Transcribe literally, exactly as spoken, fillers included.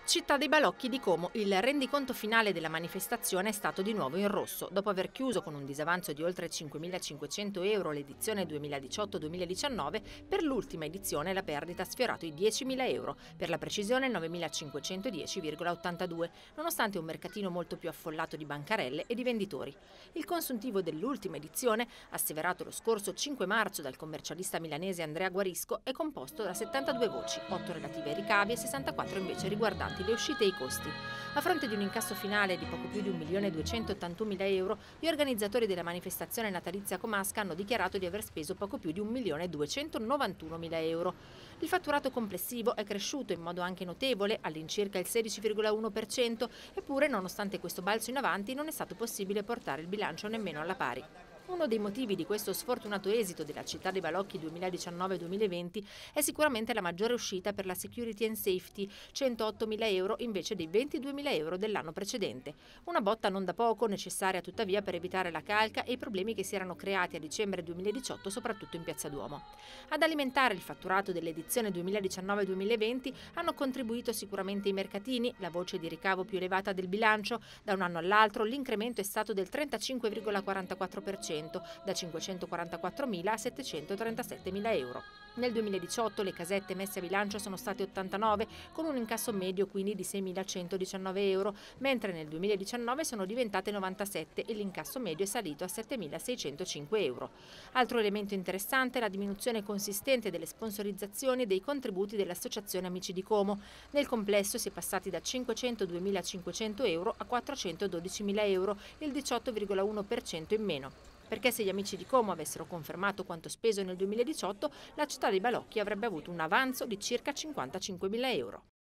Città dei Balocchi di Como, il rendiconto finale della manifestazione è stato di nuovo in rosso. Dopo aver chiuso con un disavanzo di oltre cinquemilacinquecento euro l'edizione duemiladiciotto duemiladiciannove, per l'ultima edizione la perdita ha sfiorato i diecimila euro, per la precisione novemilacinquecentodieci virgola ottantadue, nonostante un mercatino molto più affollato di bancarelle e di venditori. Il consuntivo dell'ultima edizione, asseverato lo scorso cinque marzo dal commercialista milanese Andrea Guarisco, è composto da settantadue voci, otto relative ai ricavi e sessantaquattro invece riguardanti le uscite e i costi. A fronte di un incasso finale di poco più di un milione duecentottantunomila euro, gli organizzatori della manifestazione natalizia comasca hanno dichiarato di aver speso poco più di un milione duecentonovantunomila euro. Il fatturato complessivo è cresciuto in modo anche notevole, all'incirca il sedici virgola uno per cento, eppure nonostante questo balzo in avanti non è stato possibile portare il bilancio nemmeno alla pari. Uno dei motivi di questo sfortunato esito della Città dei Balocchi duemiladiciannove duemilaventi è sicuramente la maggiore uscita per la Security and Safety, centoottomila euro invece dei ventiduemila euro dell'anno precedente. Una botta non da poco, necessaria tuttavia per evitare la calca e i problemi che si erano creati a dicembre duemiladiciotto, soprattutto in Piazza Duomo. Ad alimentare il fatturato dell'edizione duemiladiciannove duemilaventi hanno contribuito sicuramente i mercatini, la voce di ricavo più elevata del bilancio. Da un anno all'altro l'incremento è stato del trentacinque virgola quarantaquattro per cento, da cinquecentoquarantaquattromila a settecentotrentassettemila euro. Nel duemiladiciotto le casette messe a bilancio sono state ottantanove, con un incasso medio quindi di seimilacentodiciannove euro, mentre nel duemiladiciannove sono diventate novantasette e l'incasso medio è salito a settemilaseicentocinque euro. Altro elemento interessante è la diminuzione consistente delle sponsorizzazioni e dei contributi dell'Associazione Amici di Como. Nel complesso si è passati da cinquecentoduemilacinquecento euro a quattrocentododicimila euro, il diciotto virgola uno per cento in meno. Perché se gli Amici di Como avessero confermato quanto speso nel duemiladiciotto, la Città dei Balocchi avrebbe avuto un avanzo di circa cinquantacinquemila euro.